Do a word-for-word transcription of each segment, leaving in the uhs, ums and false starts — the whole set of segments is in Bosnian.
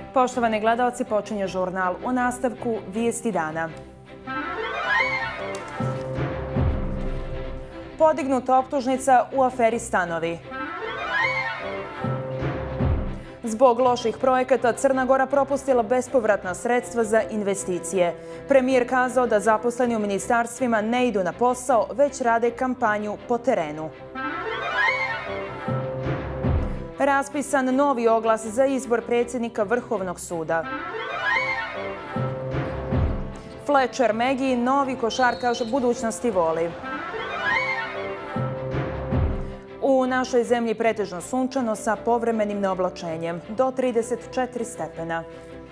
Poštovani gledalci, počinje žurnal. U nastavku vijesti dana. Podignuta optužnica u aferi Stanovi. Zbog loših projekata Crna Gora propustila bespovratna sredstva za investicije. Premijer kazao da zaposleni u ministarstvima ne idu na posao, već rade kampanju po terenu. Raspisan novi oglas za izbor predsjednika Vrhovnog suda. Fletcher Megi, novi košarkaš budućnosti voli. U našoj zemlji pretežno sunčano sa povremenim neoblačenjem, do trideset četiri stepena.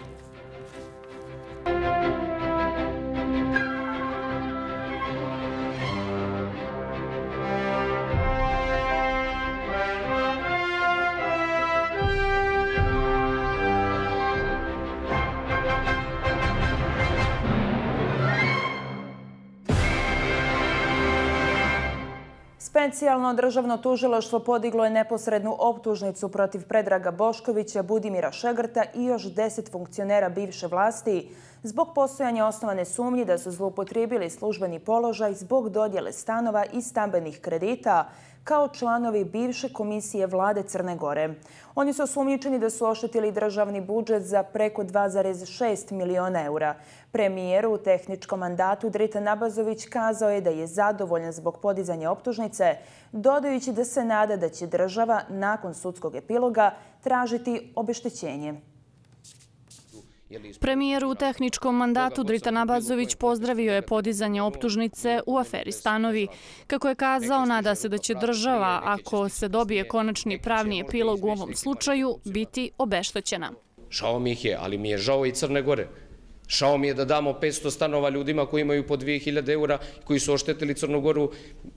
Specijalno državno tužilaštvo podiglo je neposrednu optužnicu protiv Predraga Boškovića, Budimira Šegrta i još deset funkcionera bivše vlasti zbog postojanja osnovane sumnje da su zloupotrijebili službeni položaj zbog dodjele stanova i stambenih kredita kao članovi bivše komisije vlade Crne Gore. Oni su osumnjičeni da su oštetili državni budžet za preko dva zarez šest miliona eura. Premijer u tehničkom mandatu Dritan Abazović kazao je da je zadovoljan zbog podizanja optužnice, dodajući da se nada da će država nakon sudskog epiloga tražiti obeštećenje. Premijer u tehničkom mandatu Dritan Abazović pozdravio je podizanje optužnice u aferi Stanovi. Kako je kazao, nada se da će država, ako se dobije konačni pravni epilog u ovom slučaju, biti obeštećena. Žao mi ih je, ali mi je žao i Crne Gore. Žao mi je da damo petsto stanova ljudima koji imaju po dvije hiljade eura, koji su oštetili Crnu Goru,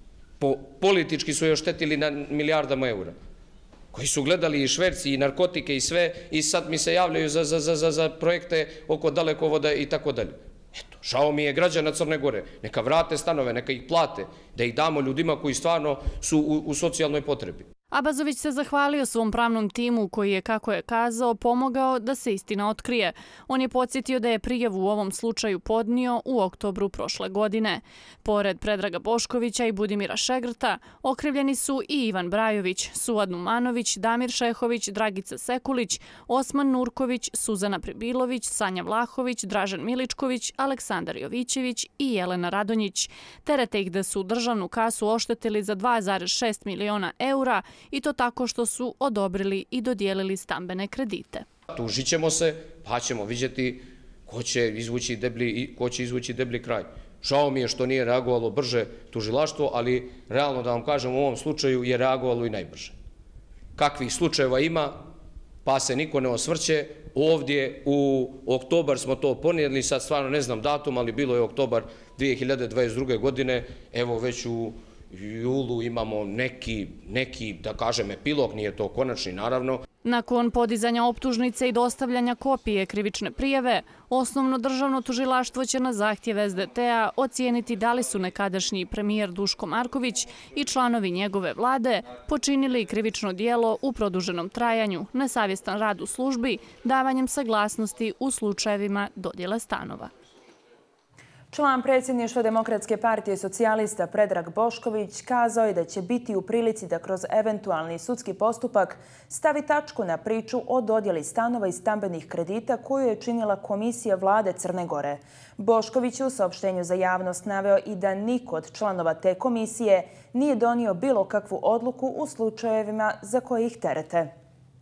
politički su je oštetili na milijardama eura, koji su gledali i šverci i narkotike i sve i sad mi se javljaju za, za, za, za projekte oko dalekovoda i tako dalje. Eto, žao mi je građana Crne Gore. Neka vrate stanove, neka ih plate, da ih damo ljudima koji stvarno su u, u socijalnoj potrebi. Abazović se zahvalio svom pravnom timu koji je, kako je kazao, pomogao da se istina otkrije. On je podsjetio da je prijavu u ovom slučaju podnio u oktobru prošle godine. Pored Predraga Boškovića i Budimira Šegrta, okrivljeni su i Ivan Brajović, Suad Numanović, Damir Šehović, Dragica Sekulić, Osman Nurković, Suzana Prebilović, Sanja Vlahović, Dražen Miličković, Aleksandar Jovićević i Jelena Radonjić. Terete ih da su državnu kasu oštetili za dva zarez šest miliona eura, i to tako što su odobrili i dodijelili stambene kredite. Tužit ćemo se, pa ćemo vidjeti ko će izvući deblji, ko će izvući deblji kraj. Žao mi je što nije reagovalo brže tužilaštvo, ali realno da vam kažem, u ovom slučaju je reagovalo i najbrže. Kakvih slučajeva ima, pa se niko ne osvrće. Ovdje u oktobar smo to ponijeli, sad stvarno ne znam datum, ali bilo je oktobar dvije hiljade dvadeset druge. godine, evo već u julu imamo neki, neki, da kažem, epilog, nije to konačni, naravno. Nakon podizanja optužnice i dostavljanja kopije krivične prijave, osnovno državno tužilaštvo će na zahtjev S D T-a ocijeniti da li su nekadašnji premijer Duško Marković i članovi njegove vlade počinili krivično dijelo u produženom trajanju, nesavjestan rad u službi, davanjem saglasnosti u slučajevima dodjele stanova. Član predsjedništva Demokratske partije socijalista Predrag Bošković kazao je da će biti u prilici da kroz eventualni sudski postupak stavi tačku na priču o dodjeli stanova i stambenih kredita koju je činila Komisija vlade Crne Gore. Bošković u saopštenju za javnost naveo i da niko od članova te komisije nije donio bilo kakvu odluku u slučajevima za koje ih terete.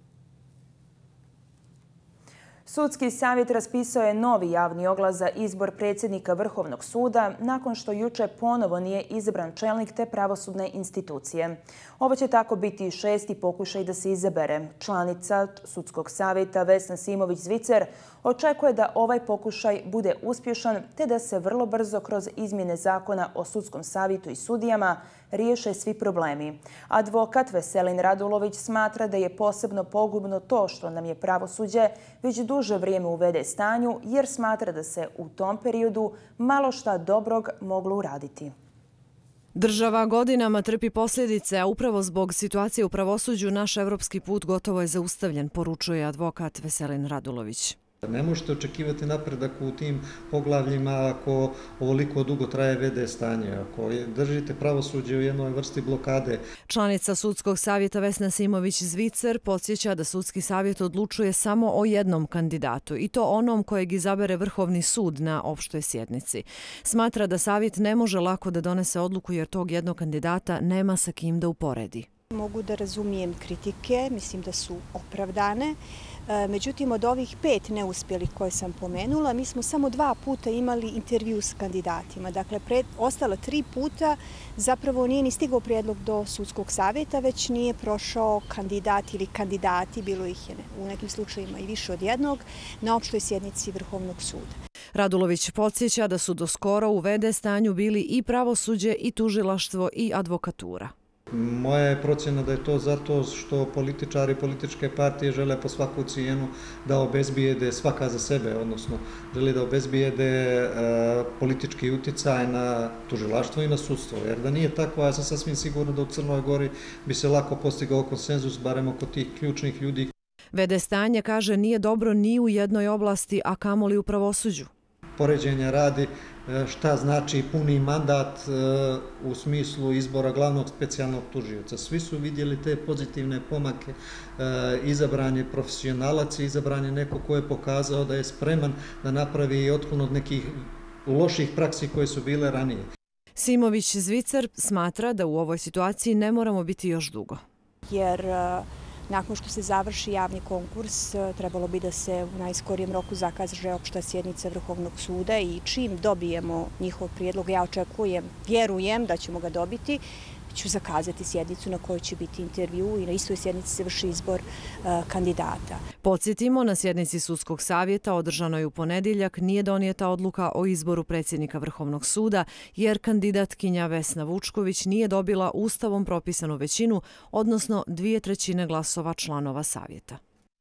Sudski savjet raspisao je novi javni oglas za izbor predsjednika Vrhovnog suda nakon što juče ponovo nije izabran čelnik te pravosudne institucije. Ovo će tako biti šesti pokušaj da se izabere. Članica Sudskog savjeta Vesna Simović-Zvicer očekuje da ovaj pokušaj bude uspješan te da se vrlo brzo kroz izmjene zakona o sudskom savjetu i sudijama riješe svi problemi. Advokat Veselin Radulović smatra da je posebno pogubno to što nam je pravosuđe već duže vrijeme u v d stanju jer smatra da se u tom periodu malo šta dobrog moglo uraditi. Država godinama trpi posljedice, a upravo zbog situacije u pravosuđu naš evropski put gotovo je zaustavljen, poručuje advokat Veselin Radulović. Ne možete očekivati napredak u tim poglavljima ako ovoliko dugo traje ve de stanje, ako držite pravosuđe u jednoj vrsti blokade. Članica Sudskog savjeta Vesna Simović-Zvicer podsjeća da Sudski savjet odlučuje samo o jednom kandidatu i to onom kojeg izabere Vrhovni sud na opštoj sjednici. Smatra da savjet ne može lako da donese odluku jer tog jednog kandidata nema sa kim da uporedi. Mogu da razumijem kritike, mislim da su opravdane. Međutim, od ovih pet neuspjelih koje sam pomenula, mi smo samo dva puta imali intervju s kandidatima. Dakle, pred, ostala tri puta zapravo nije ni stigao prijedlog do Sudskog savjeta, već nije prošao kandidat ili kandidati, bilo ih je u nekim slučajima i više od jednog, na opštoj sjednici Vrhovnog suda. Radulović podsjeća da su do skoro u ve de stanju bili i pravosuđe i tužilaštvo i advokatura. Moja je procjena da je to zato što političari i političke partije žele po svaku cijenu da obezbijede svaka za sebe, odnosno žele da obezbijede politički utjecaj na tužilaštvo i na sudstvo. Jer da nije tako, ja sam sasvim sigurno da u Crnoj Gori bi se lako postigao konsenzus, barem oko tih ključnih ljudi. ve de stanje, kaže, nije dobro ni u jednoj oblasti, a kamoli u pravosuđu. Poređenja radi šta znači puni mandat u smislu izbora glavnog specijalnog tužioca. Svi su vidjeli te pozitivne pomake, izabran je profesionalac i izabran je neko ko je pokazao da je spreman da napravi i otklon od nekih loših praksi koje su bile ranije. Simović-Zvicer smatra da u ovoj situaciji ne moramo biti još dugo. Jer nakon što se završi javni konkurs, trebalo bi da se u najskorijem roku zakaže opšta sjednica Vrhovnog suda i čim dobijemo njihov prijedlog, ja očekujem, vjerujem da ćemo ga dobiti, ću zakazati sjednicu na kojoj će biti intervju i na istoj sjednici se vrši izbor kandidata. Podsjetimo, na sjednici Sudskog savjeta održanoj u ponedjeljak nije donijeta odluka o izboru predsjednika Vrhovnog suda jer kandidatkinja Vesna Vučković nije dobila ustavom propisanu većinu, odnosno dvije trećine glasova članova savjeta.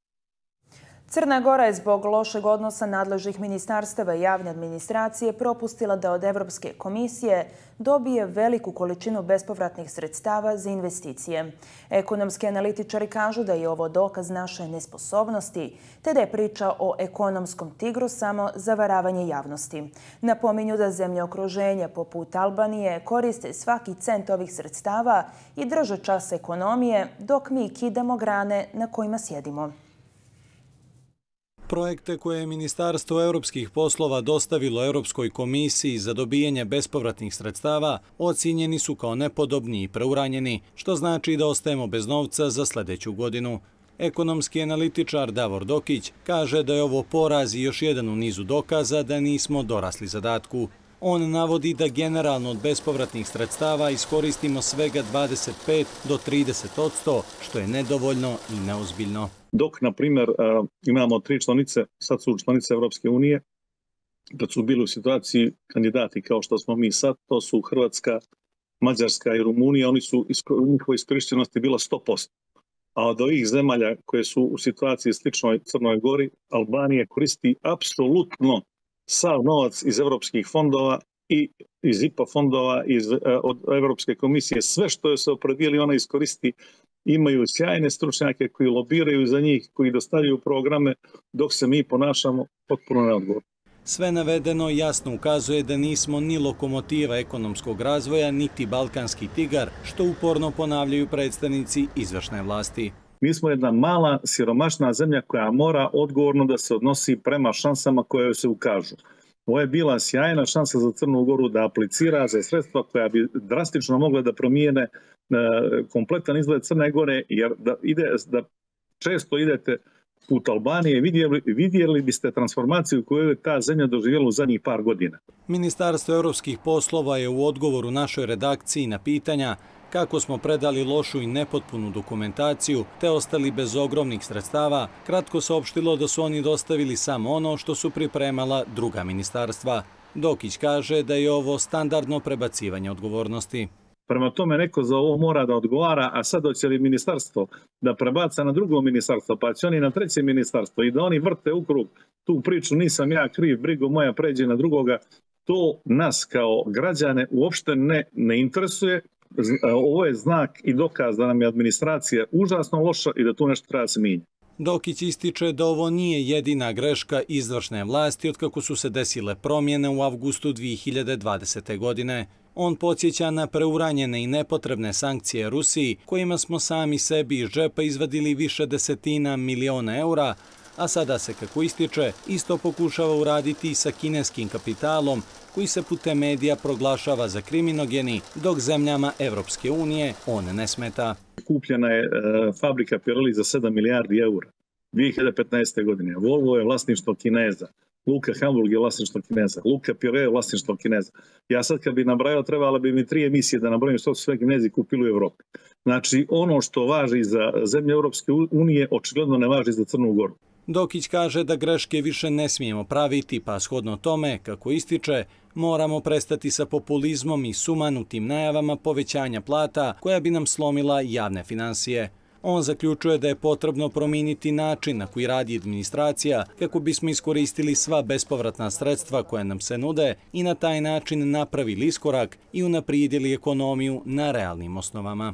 Crna Gora je zbog lošeg odnosa nadležnih ministarstava i javne administracije propustila da od Evropske komisije dobije veliku količinu bespovratnih sredstava za investicije. Ekonomski analitičari kažu da je ovo dokaz naše nesposobnosti, te da je priča o ekonomskom tigru samo zavaravanje javnosti. Napominju da zemlje okruženja poput Albanije koriste svaki cent ovih sredstava i drže čas ekonomije, dok mi kidamo grane na kojima sjedimo. Projekte koje je Ministarstvo europskih poslova dostavilo Europskoj komisiji za dobijanje bespovratnih sredstava ocijenjeni su kao nepodobni i preuranjeni, što znači da ostajemo bez novca za sljedeću godinu. Ekonomski analitičar Davor Dokić kaže da je ovo poraz i još jedan u nizu dokaza da nismo dorasli zadatku. On navodi da generalno od bespovratnih sredstava iskoristimo svega dvadeset pet do trideset odsto, što je nedovoljno i neozbiljno. Dok, na primjer, imamo tri članice, sad su članice Evropske unije, kad su bili u situaciji kandidati kao što smo mi sad, to su Hrvatska, Mađarska i Rumunija, oni su, njihova iskorištenost je bila sto posto. A od ovih zemalja koje su u situaciji sličnoj Crnoj Gori, Albanija koristi apsolutno sav novac iz evropskih fondova i iz I P A fondova, iz, od Evropske komisije. Sve što je se opredijeli, ona iskoristi. Imaju sjajne stručnjake koji lobiraju za njih, koji dostavljaju programe, dok se mi ponašamo potpuno neodgovorno. Sve navedeno jasno ukazuje da nismo ni lokomotiva ekonomskog razvoja, niti balkanski tigar, što uporno ponavljaju predstavnici izvršne vlasti. Mi smo jedna mala, siromašna zemlja koja mora odgovorno da se odnosi prema šansama koje se ukažu. Ovo je bila sjajna šansa za Crnu Goru da aplicira za sredstva koja bi drastično mogla da promijene kompletan izgled Crne Gore, jer da, ide, da često idete put Albanije, vidjeli, vidjeli biste transformaciju koju je ta zemlja doživjela u zadnjih par godina. Ministarstvo europskih poslova je u odgovoru našoj redakciji na pitanja kako smo predali lošu i nepotpunu dokumentaciju te ostali bez ogromnih sredstava, kratko saopštilo da su oni dostavili samo ono što su pripremala druga ministarstva. Dokić kaže da je ovo standardno prebacivanje odgovornosti. Prema tome neko za ovo mora da odgovara, a sad hoće li ministarstvo da prebaca na drugo ministarstvo, pa će oni na treće ministarstvo i da oni vrte u krug tu priču, nisam ja kriv, brigo moja pređe na drugoga, to nas kao građane uopšte ne, ne interesuje. Ovo je znak i dokaz da nam je administracija užasno loša i da tu nešto treba se mijenjati. Dokić ističe da ovo nije jedina greška izvršne vlasti otkako su se desile promjene u avgustu dvije hiljade dvadesete. godine. On podsjeća na preuranjene i nepotrebne sankcije Rusiji, kojima smo sami sebi iz džepa izvadili više desetina miliona eura, a sada se, kako ističe, isto pokušava uraditi i sa kineskim kapitalom, koji se putem medija proglašava za kriminogeni, dok zemljama Evropske unije on ne smeta. Kupljena je fabrika Pirelli za sedam milijardi eura dvije hiljade petnaeste. godine. Volvo je vlasništvo Kineza. Luka Hamburg je vlasništvo Kineza. Luka Pirelli je vlasništvo Kineza. Ja sad kad bi nabrajao, trebalo bi mi tri emisije da nabrojim što su sve Kinezi kupili u Evropi. Znači, ono što važi za zemlje Evropske unije, očigledno ne važi za Crnu Goru. Dokić kaže da greške više ne smijemo praviti, pa shodno tome, kako ističe, moramo prestati sa populizmom i sumanutim najavama povećanja plata koja bi nam slomila javne finansije. On zaključuje da je potrebno promijeniti način na koji radi administracija kako bismo iskoristili sva bespovratna sredstva koja nam se nude i na taj način napravili iskorak i unaprijedili ekonomiju na realnim osnovama.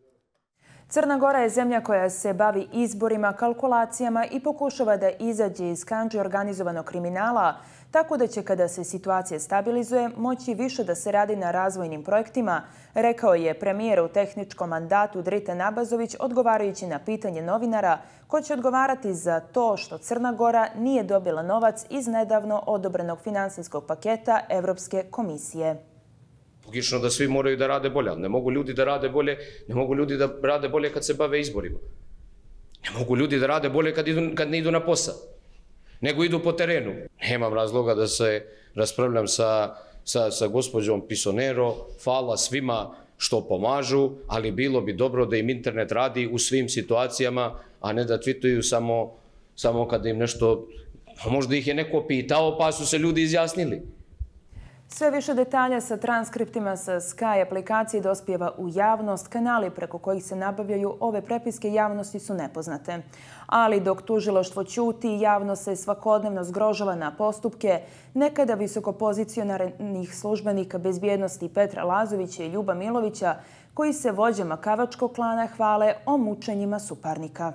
Crna Gora je zemlja koja se bavi izborima, kalkulacijama i pokušava da izađe iz kandže organizovanog kriminala, tako da će kada se situacija stabilizuje moći više da se radi na razvojnim projektima, rekao je premijer u tehničkom mandatu Driten Abazović odgovarajući na pitanje novinara ko će odgovarati za to što Crna Gora nije dobila novac iz nedavno odobrenog finansijskog paketa Evropske komisije. Logično da svi moraju da rade bolje, ali ne mogu ljudi da rade bolje, ne mogu ljudi da rade bolje kad se bave izborima. Ne mogu ljudi da rade bolje kad, idu, kad ne idu na posao, nego idu po terenu. Nemam razloga da se raspravljam sa, sa, sa gospođom Pisonero, hvala svima što pomažu, ali bilo bi dobro da im internet radi u svim situacijama, a ne da twituju samo, samo kada im nešto, možda ih je neko pitao pa su se ljudi izjasnili. Sve više detalja sa transkriptima sa Sky aplikacije dospijeva u javnost. Kanali preko kojih se nabavljaju ove prepiske javnosti su nepoznate. Ali dok tužilaštvo ćuti, javno se svakodnevno zgrožava na postupke nekada visokopozicionarnih službenika bezbjednosti Petra Lazovića i Ljuba Milovića, koji se vođama Kavačkog klana hvale o mučenjima suparnika.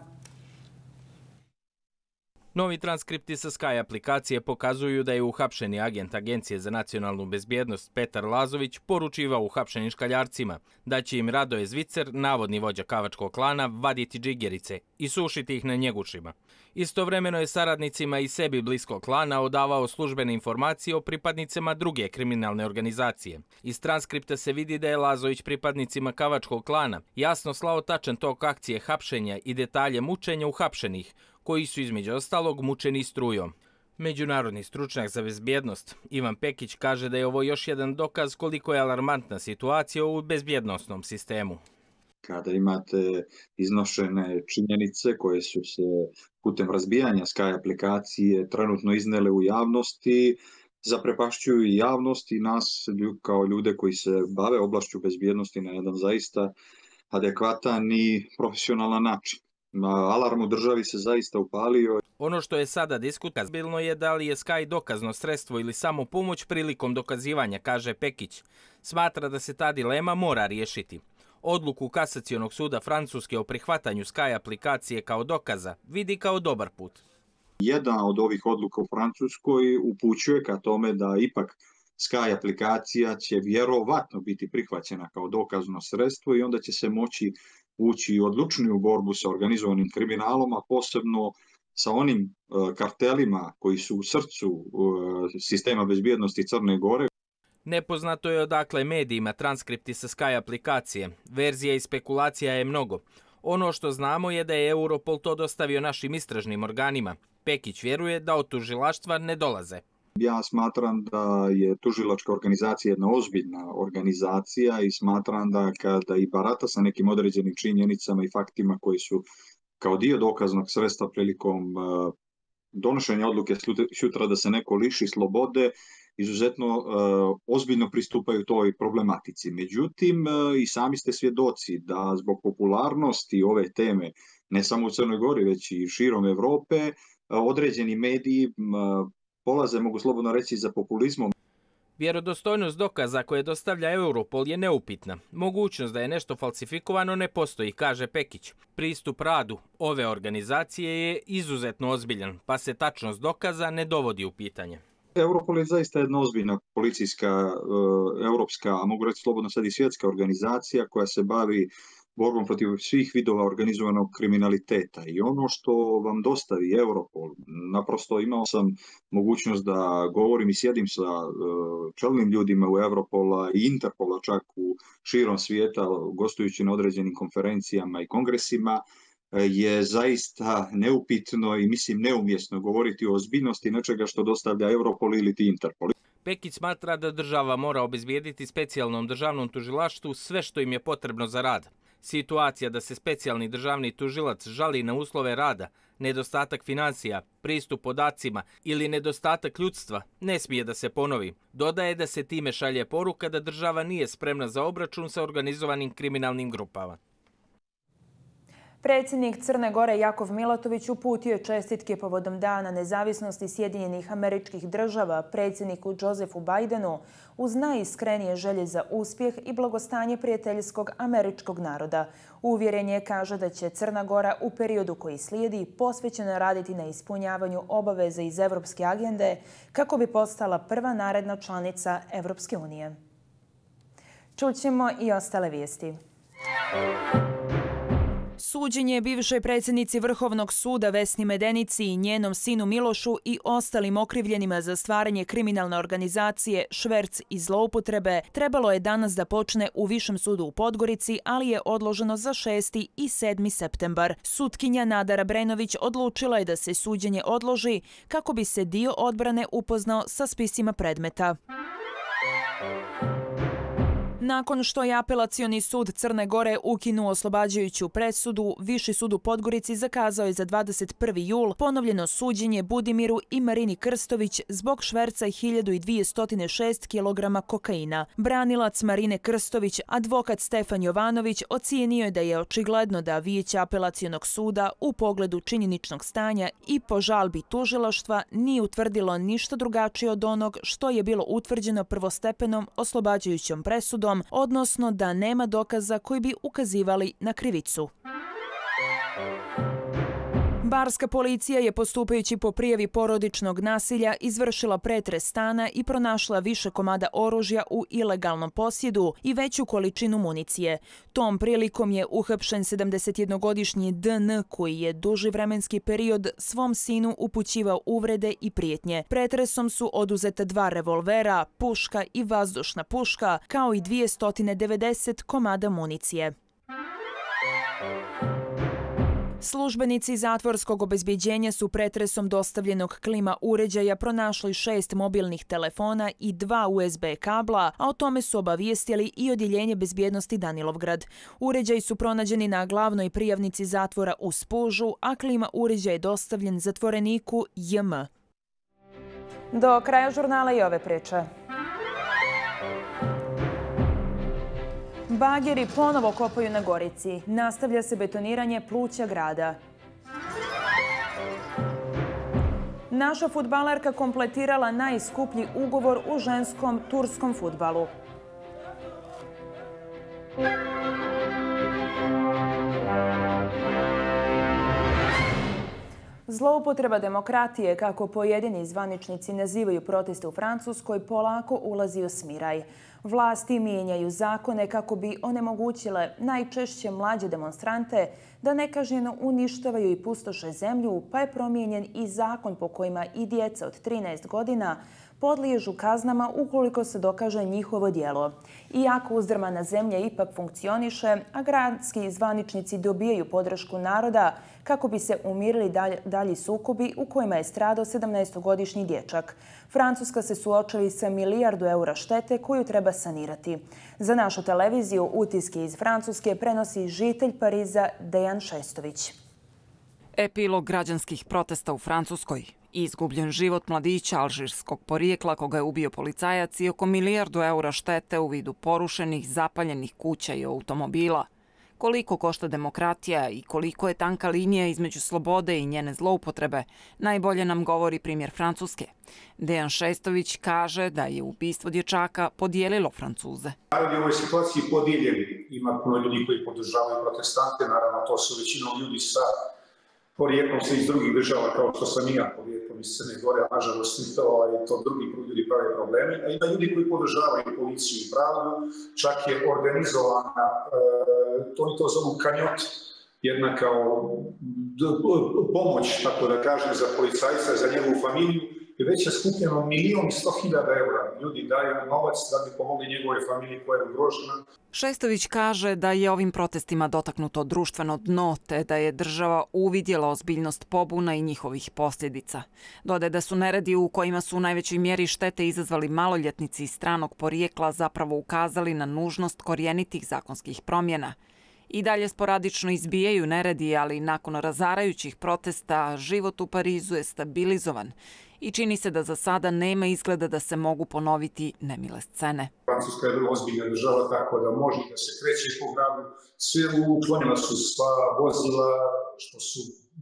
Novi transkripti sa Sky aplikacije pokazuju da je uhapšeni agent Agencije za nacionalnu bezbjednost Petar Lazović poručivao uhapšenim škaljarcima da će im Radoje Zvicer, navodni vođa Kavačkog klana, vaditi džigerice i sušiti ih na njegušima. Istovremeno je saradnicima i sebi bliskog klana odavao službene informacije o pripadnicima druge kriminalne organizacije. Iz transkripta se vidi da je Lazović pripadnicima Kavačkog klana jasno slao tačan tok akcije hapšenja i detalje mučenja uhapšenih, koji su između ostalog mučeni strujom. Međunarodni stručnjak za bezbjednost Ivan Pekić kaže da je ovo još jedan dokaz koliko je alarmantna situacija u bezbjednostnom sistemu. Kada imate iznošene činjenice koje su se putem razbijanja Sky aplikacije trenutno iznele u javnosti, zaprepašćuju i javnost i nas kao ljude koji se bave oblašću bezbjednosti na jedan zaista adekvatan i profesionalan način. Alarm u državi se zaista upalio. Ono što je sada diskutabilno je da li je Sky dokazno sredstvo ili samo pomoć prilikom dokazivanja, kaže Pekić. Smatra da se ta dilema mora riješiti. Odluku Kasacionog suda Francuske o prihvatanju Sky aplikacije kao dokaza vidi kao dobar put. Jedna od ovih odluka u Francuskoj upućuje ka tome da ipak Sky aplikacija će vjerovatno biti prihvaćena kao dokazno sredstvo i onda će se moći ući u odlučniju borbu sa organizovanim kriminalom, a posebno sa onim kartelima koji su u srcu sistema bezbjednosti Crne Gore. Nepoznato je odakle medijima transkripti sa Sky aplikacije. Verzija i spekulacija je mnogo. Ono što znamo je da je Europol to dostavio našim istražnim organima. Pekić vjeruje da od tužilaštva ne dolaze. Ja smatram da je tužilačka organizacija jedna ozbiljna organizacija i smatram da kada i barata sa nekim određenim činjenicama i faktima koji su kao dio dokaznog sredstva prilikom donošenja odluke sutra da se neko liši slobode, izuzetno ozbiljno pristupaju toj problematici. Međutim, i sami ste svjedoci da zbog popularnosti ove teme, ne samo u Crnoj Gori, već i širom Evrope, određeni mediji polaze, mogu slobodno reći, za populizmom. Vjerodostojnost dokaza koje dostavlja Europol je neupitna. Mogućnost da je nešto falsifikovano ne postoji, kaže Pekić. Pristup radu ove organizacije je izuzetno ozbiljan, pa se tačnost dokaza ne dovodi u pitanje. Europol je zaista jedna ozbiljna policijska, europska, a mogu reći slobodno sad i svjetska organizacija koja se bavi borbom protiv svih vidova organizovanog kriminaliteta. I ono što vam dostavi Europol, naprosto imao sam mogućnost da govorim i sjedim sa čelnim ljudima u Europola i Interpola čak u širom svijeta, gostujući na određenim konferencijama i kongresima, je zaista neupitno i mislim neumjesno govoriti o ozbiljnosti nečega što dostavlja Europol ili ti Interpol. Pekić smatra da država mora obezbijediti specijalnom državnom tužilaštvu sve što im je potrebno za rad. Situacija da se specijalni državni tužilac žali na uslove rada, nedostatak financija, pristup podacima ili nedostatak ljudstva ne smije da se ponovi. Dodaje da se time šalje poruka da država nije spremna za obračun sa organizovanim kriminalnim grupama. Predsjednik Crne Gore Jakov Milatović uputio je čestitke povodom Dana nezavisnosti Sjedinjenih Američkih Država predsjedniku Josefu Bidenu uz najiskrenije želje za uspjeh i blagostanje prijateljskog američkog naroda. Uvjeren je, kaže, da će Crna Gora u periodu koji slijedi posvećeno raditi na ispunjavanju obaveza iz Evropske agende kako bi postala prva naredna članica Evropske unije. Čućemo i ostale vijesti. Suđenje bivšoj predsjednici Vrhovnog suda Vesni Medenici i njenom sinu Milošu i ostalim okrivljenima za stvaranje kriminalne organizacije, šverc i zloupotrebe trebalo je danas da počne u Višem sudu u Podgorici, ali je odloženo za šesti i sedmi septembar. Sutkinja Nadara Brenović odlučila je da se suđenje odloži kako bi se dio odbrane upoznao sa spisima predmeta. Nakon što je Apelacioni sud Crne Gore ukinuo oslobađajuću presudu, Viši sud u Podgorici zakazao je za dvadeset prvi jul ponovljeno suđenje Budimiru i Marini Krstović zbog šverca hiljadu dvjesto šest kilograma kokaina. Branilac Marine Krstović, advokat Stefan Jovanović, ocijenio je da je očigledno da Vijeće Apelacionog suda u pogledu činjeničnog stanja i po žalbi tužilaštva nije utvrdilo ništa drugačije od onog što je bilo utvrđeno prvostepenom oslobađajućom presudom, odnosno da nema dokaza koji bi ukazivali na krivicu. Barska policija je, postupajući po prijavi porodičnog nasilja, izvršila pretres stana i pronašla više komada oružja u ilegalnom posjedu i veću količinu municije. Tom prilikom je uhapšen sedamdesetjednogodišnji D N koji je duži vremenski period svom sinu upućivao uvrede i prijetnje. Pretresom su oduzeta dva revolvera, puška i vazdušna puška, kao i dvjesto devedeset komada municije. Službenici zatvorskog obezbeđenja su pretresom dostavljenog klima uređaja pronašli šest mobilnih telefona i dva U S B kabla, a o tome su obavijestili i Odjeljenje bezbjednosti Danilovgrad. Uređaji su pronađeni na glavnoj prijavnici zatvora u Spužu, a klima uređaj je dostavljen zatvoreniku J M. Do kraja žurnala i ove priče. Bageri ponovo kopaju na Gorici. Nastavlja se betoniranje pluća grada. Naša fudbalerka kompletirala najskuplji ugovor u ženskom turskom fudbalu. Zloupotreba demokratije, kako pojedini zvaničnici nazivaju proteste u Francuskoj, polako ulazi u smiraj. Vlasti mijenjaju zakone kako bi onemogućile najčešće mlađe demonstrante da nekažnjeno uništavaju i pustoše zemlju, pa je promijenjen i zakon po kojima i djeca od trinaest godina podliježu kaznama ukoliko se dokaže njihovo djelo. Iako uzdrmana zemlja ipak funkcioniše, a gradski zvaničnici dobijaju podršku naroda kako bi se umirili dalji sukobi u kojima je stradao sedamnaestogodišnji dječak. Francuska se suočava sa milijardu eura štete koju treba sanirati. Za našu televiziju utiske iz Francuske prenosi žitelj Pariza Dejan Šestović. Epilog građanskih protesta u Francuskoj. Izgubljen život mladića alžirskog porijekla koga je ubio policajac i oko milijardu eura štete u vidu porušenih, zapaljenih kuća i automobila. Koliko košta demokratija i koliko je tanka linija između slobode i njene zloupotrebe, najbolje nam govori primjer Francuske. Dejan Šestović kaže da je ubistvo dječaka podijelilo Francuze. Narod je u ovoj situaciji podijeljen. Ima puno ljudi koji podržavaju protestante, naravno to su većinom ljudi sa porijeklom se iz drugih država, kao što sam i ja porijeklom iz Crne Gore, a nažalost i to, i to drugi ljudi prave probleme. A ima ljudi koji podržavaju policiju i pravdu, čak je organizovana, e, to oni to zovu kanjot, jedna kao pomoć, tako da kažem, za policajca, za njegovu familiju, i već je skupljeno milijon i sto hiljada eura. Ljudi daju novac da bi pomogli njegove familije koja je ugrožena. Šestović kaže da je ovim protestima dotaknuto društveno dno, te da je država uvidjela ozbiljnost pobuna i njihovih posljedica. Dodaje da su neredi u kojima su u najvećoj mjeri štete izazvali maloljetnici iz stranog porijekla zapravo ukazali na nužnost korijenitih zakonskih promjena. I dalje sporadično izbijaju neredi, ali nakon razarajućih protesta život u Parizu je stabilizovan i čini se da za sada nema izgleda da se mogu ponoviti nemile scene. Francuska je vrlo ozbiljna država, tako da može da se kreće po gradu. Sve uklonjena su sva vozila što su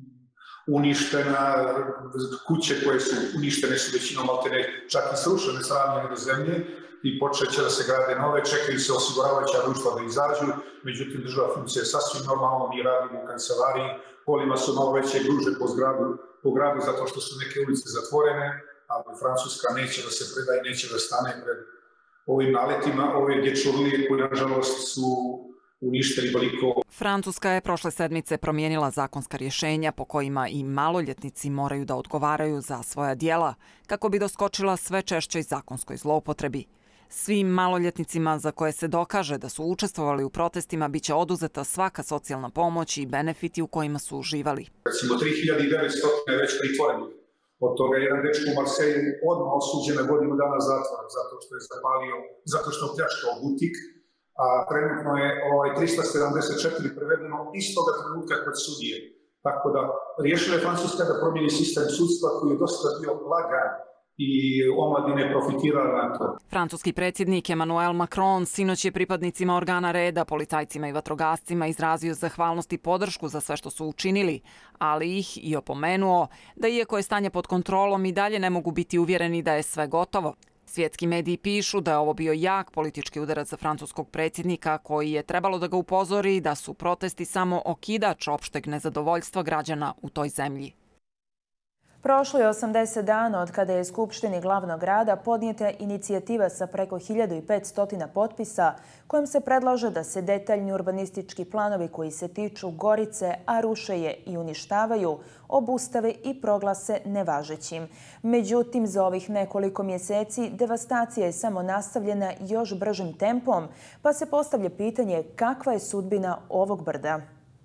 uništena, kuće koje su uništene su većinom alterne, čak i srušene, sravnjene do zemlje i počeće da se grade nove, čekaju se osiguravajuća društva da izađu, međutim država funkcija je sasvim normalno, mi radimo u kancelariji, kolima su malo veće gruže po zgradu, po gradu zato što su neke ulice zatvorene, ali Francuska neće da se predaje, neće da stane pred ovim naletima, ove dječurlije koje nažalost su uništeni veliko. Francuska je prošle sedmice promijenila zakonska rješenja po kojima i maloljetnici moraju da odgovaraju za svoja djela kako bi doskočila sve češćoj zakonskoj zloupotrebi. Svim maloljetnicima za koje se dokaže da su učestvovali u protestima biće oduzeta svaka socijalna pomoć i benefiti u kojima su uživali. Recimo tri hiljade devetsto je već pritvorenih. Od toga je jedan dečko u Marseju odmah osuđen na godinu dana zatvora zato što je zapalio, zato što je pljačkao butik, a trenutno je ovaj, tristo sedamdeset četiri prevedeno istoga trenutka kod sudije. Tako da riješila je Francuska da promijeni sistem sudstva koji je dosta bio lagan i omladine profitirala na to. Francuski predsjednik Emmanuel Macron sinoć je pripadnicima organa reda, policajcima i vatrogascima izrazio zahvalnost i podršku za sve što su učinili, ali ih i opomenuo da iako je stanje pod kontrolom i dalje ne mogu biti uvjereni da je sve gotovo. Svjetski mediji pišu da je ovo bio jak politički udarac za francuskog predsjednika koji je trebalo da ga upozori da su protesti samo okidač opšteg nezadovoljstva građana u toj zemlji. Prošlo je osamdeset dana od kada je Skupštini glavnog grada podnijeta inicijativa sa preko hiljadu petsto potpisa kojom se predlaže da se detaljni urbanistički planovi koji se tiču Gorice, a ruše je i uništavaju, obustave i proglase nevažećim. Međutim, za ovih nekoliko mjeseci devastacija je samo nastavljena još bržim tempom, pa se postavlja pitanje kakva je sudbina ovog brda.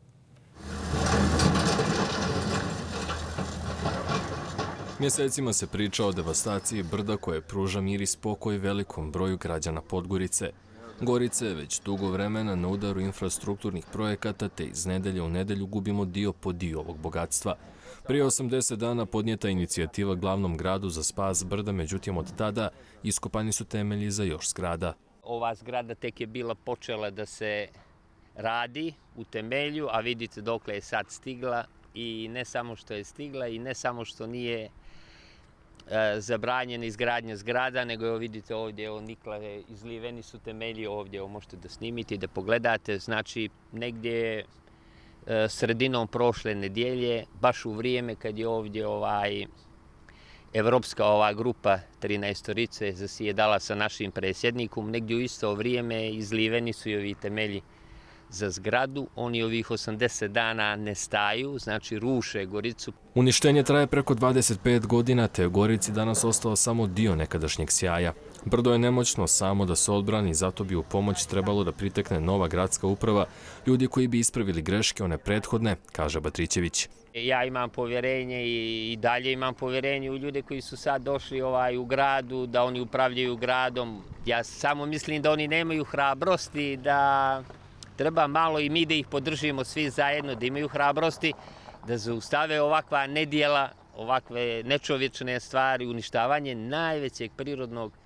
Mjesecima se priča o devastaciji brda koje pruža mir i spokoj velikom broju građana Podgorice. Gorica je već dugo vremena na udaru infrastrukturnih projekata te iz nedelje u nedelju gubimo dio po dio ovog bogatstva. Prije osamdeset dana podnijeta inicijativa glavnom gradu za spas brda, međutim od tada iskopani su temelji za još zgrada. Ova zgrada tek je bila počela da se radi u temelju, a vidite dokle je sad stigla i ne samo što je stigla i ne samo što nije zabranjena izgradnja zgrada, nego evo vidite ovdje, evo nikla, izliveni su temelji ovdje, evo možete da snimite i da pogledate, znači negdje sredinom prošle nedjelje, baš u vrijeme kad je ovdje ovaj evropska ova grupa trinaestorice zasjedala sa našim predsjednikom, negdje u isto vrijeme izliveni su i ovi temelji za zgradu. Oni ovih osamdeset dana ne staju, znači ruše Goricu. Uništenje traje preko dvadeset pet godina, te je Gorici danas ostao samo dio nekadašnjeg sjaja. Brdo je nemoćno samo da se odbrani, zato bi u pomoć trebalo da pritekne nova gradska uprava, ljudi koji bi ispravili greške, one prethodne, kaže Batrićević. Ja imam povjerenje i dalje imam povjerenje u ljude koji su sad došli ovaj, u gradu, da oni upravljaju gradom. Ja samo mislim da oni nemaju hrabrosti, da treba malo i mi da ih podržimo svi zajedno, da imaju hrabrosti, da zaustave ovakva nedjela, ovakve nečovječne stvari, uništavanje najvećeg prirodnog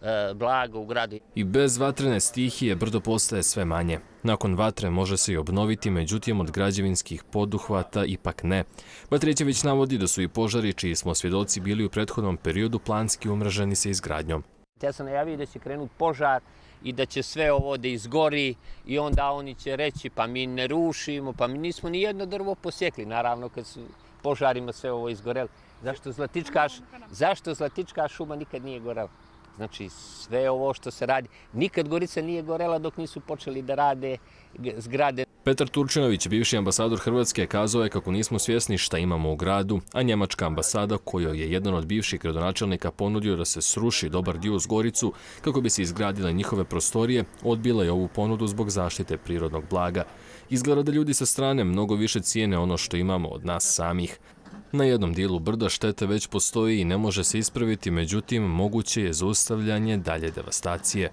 blago u gradu. I bez vatrene stihije brdo postaje sve manje. Nakon vatre može se i obnoviti, međutim od građevinskih poduhvata ipak ne. Batrijević navodi da su i požari čiji smo svjedoci bili u prethodnom periodu planski umreženi sa izgradnjom. Ja sam najavio da će krenuti požar i da će sve ovo da izgori i onda oni će reći pa mi ne rušimo, pa mi nismo ni jedno drvo posjekli. Naravno kad su požarima sve ovo izgoreli. Zašto Zlatička, zašto Zlatička šuma nikad nije gorela? Znači sve ovo što se radi, nikad Gorica nije gorela dok nisu počeli da rade zgrade. Petar Turčinović, bivši ambasador Hrvatske, kazao je kako nismo svjesni šta imamo u gradu, a njemačka ambasada, kojoj je jedan od bivših gradonačelnika ponudio da se sruši dobar dio uz Goricu kako bi se izgradile njihove prostorije, odbila je ovu ponudu zbog zaštite prirodnog blaga. Izgleda da ljudi sa strane mnogo više cijene ono što imamo od nas samih. Na jednom dijelu brda štete već postoji i ne može se ispraviti, međutim, moguće je zaustavljanje dalje devastacije.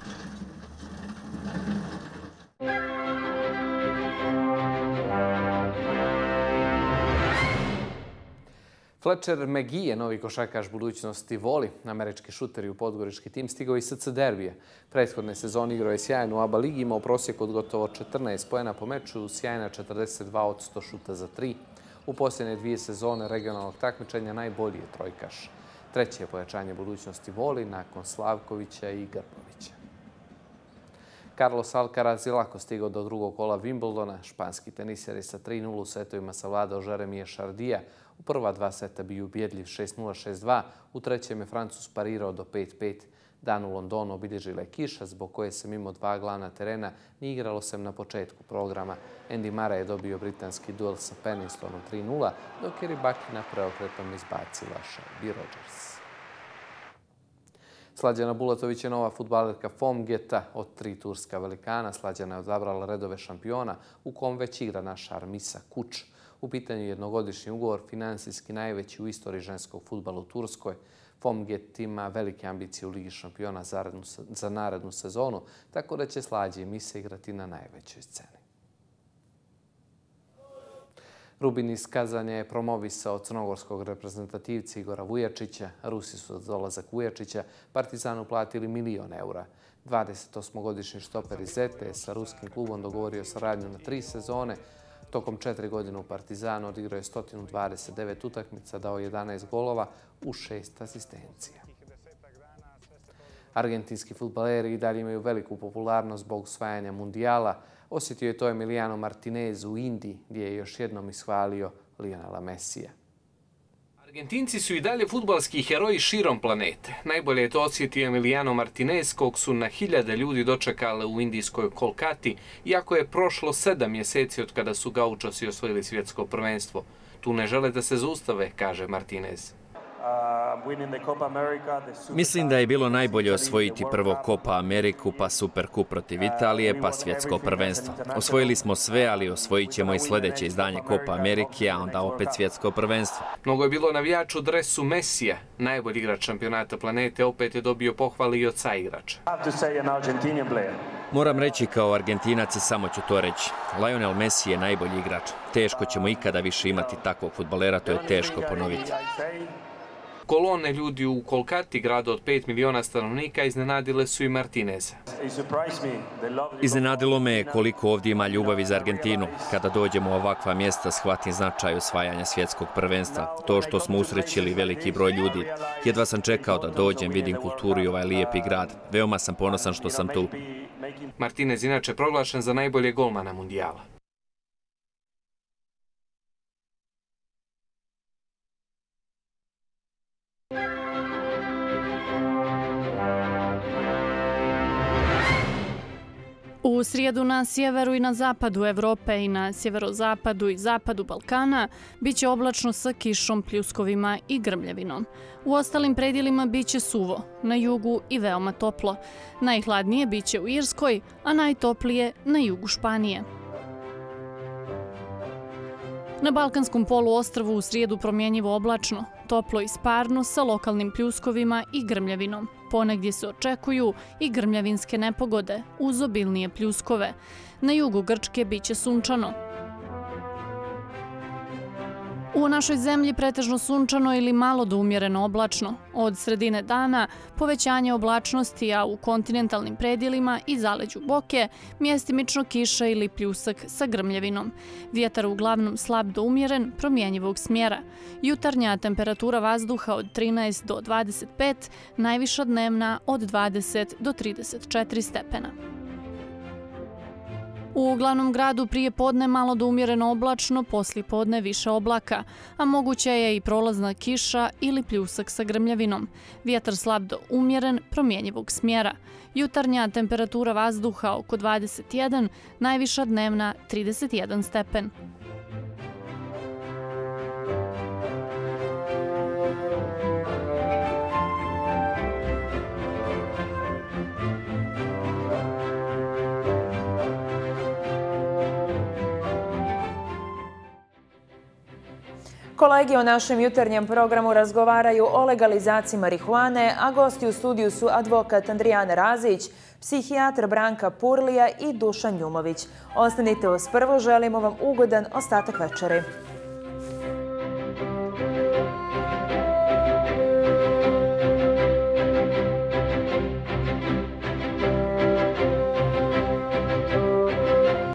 Fletcher McGee, novi košarkaš budućnosti Voli. Američki šuter i u podgorički tim stigao iz S C derbije. Prethodne sezone igrao je sjajan u A B A ligi, imao prosjek od gotovo četrnaest poena po meču, sjajna četrdeset dva od sto šuta za tri. U posljednje dvije sezone regionalnog takmičenja najbolji je trojkaš. Treće je pojačanje budućnosti Voli nakon Slavkovića i Grbovića. Carlos Alcaraz je lako stigao do drugog kola Wimbledona. Španski teniser je sa tri nula u setovima savladao Jeremija Chardija. U prva dva seta bio ubjedljiv šest nula šest dva, u trećem je Francuz parirao do pet pet. Dan u Londonu obilježila je kiša, zbog koje se mimo dva glavna terena nije igralo sem na početku programa. Andy Murray je dobio britanski duel sa Penislonom tri nula, dok je Rybakina preokretom izbacila Shelby Rogers. Slađana Bulatović je nova fudbalerka Fomgeta. Od tri turska velikana Slađana je odabrala redove šampiona u kom već igra naša Armisa Kuč. U pitanju je jednogodišnji ugovor, finansijski najveći u istoriji ženskog fudbala u Turskoj. Fomget ima velike ambicije u Ligi šampiona za narednu sezonu, tako da će Slađe i Mise igrati na najvećoj sceni. Rubin iz Kazanja je promovisao crnogorskog reprezentativca Igora Vujačića. Rusi su za dolazak Vujačića Partizanu platili milion eura. dvadesetosmogodišnji štoper iz Zete je sa ruskim klubom dogovorio saradnju na tri sezone. Tokom četiri godine u Partizanu odigrao je sto dvadeset devet utakmica, dao jedanaest golova u šest asistencija. Argentinski fudbaleri i dalje imaju veliku popularnost zbog osvajanja mundijala. Osjetio je to Emiliano Martinez u Indiji, gdje je još jednom ishvalio Lionela Messija. Argentinci su i dalje fudbalski heroji širom planete. Najbolje je to osjetio Emiliano Martinez, kog su na hiljade ljudi dočekale u indijskoj Kolkati, iako je prošlo sedam mjeseci od kada su Gaučosi osvojili svjetsko prvenstvo. Tu ne žele da se zaustave, kaže Martinez. Mislim da je bilo najbolje osvojiti prvo Copa Ameriku, pa Superkup protiv Italije, pa svjetsko prvenstvo. Osvojili smo sve, ali osvojit ćemo i sljedeće izdanje Copa Amerike, a onda opet svjetsko prvenstvo. Mnogo je bilo navijača u dresu Messija. Najbolji igrač šampionata planete opet je dobio pohvali i od saigrača. Moram reći kao Argentinac i samo ću to reći. Lionel Messi je najbolji igrač. Teško ćemo ikada više imati takvog fudbalera, to je teško ponoviti. Kolone ljudi u Kolkati, gradu od pet miliona stanovnika, iznenadile su i Martineza. Iznenadilo me koliko ovdje ima ljubavi za Argentinu. Kada dođemo u ovakva mjesta, shvatim značaj osvajanja svjetskog prvenstva. To što smo usrećili veliki broj ljudi. Jedva sam čekao da dođem, vidim kulturu i ovaj lijepi grad. Veoma sam ponosan što sam tu. Martinez inače proglašen za najbolje golmana mundijala. U srijedu na sjeveru i na zapadu Evrope i na sjeverozapadu i zapadu Balkana biće oblačno sa kišom, pljuskovima i grmljavinom. U ostalim predjelima biće suvo, na jugu i veoma toplo. Najhladnije biće u Irskoj, a najtoplije na jugu Španije. Na Balkanskom poluostrvu u srijedu promjenjivo oblačno, toplo i sparno sa lokalnim pljuskovima i grmljavinom. Ponegdje se očekuju i grmljavinske nepogode uz obilnije pljuskove. Na jugu Grčke biće sunčano. U našoj zemlji pretežno sunčano ili malo do umjereno oblačno. Od sredine dana povećanje oblačnosti, a u kontinentalnim predjelima i zaleđu Boke mjestimično kiša ili pljusak sa grmljevinom. Vjetar uglavnom slab do umjeren, promjenjivog smjera. Jutarnja temperatura vazduha od trinaest do dvadeset pet, najviša dnevna od dvadeset do trideset četiri stepena. U glavnom gradu prije podne malo do umjereno oblačno, poslije podne više oblaka, a moguće je i prolazna kiša ili pljusak sa grmljavinom. Vjetar slab do umjeren, promjenjivog smjera. Jutarnja temperatura vazduha oko dvadeset jedan, najviša dnevna trideset jedan stepen. Kolegi o našem jutarnjem programu razgovaraju o legalizaciji marihuane, a gosti u studiju su advokat Andrijana Razić, psihijatar Branka Purlija i Dušan Ljumović. Ostanite uz prvo, želimo vam ugodan ostatak večeri.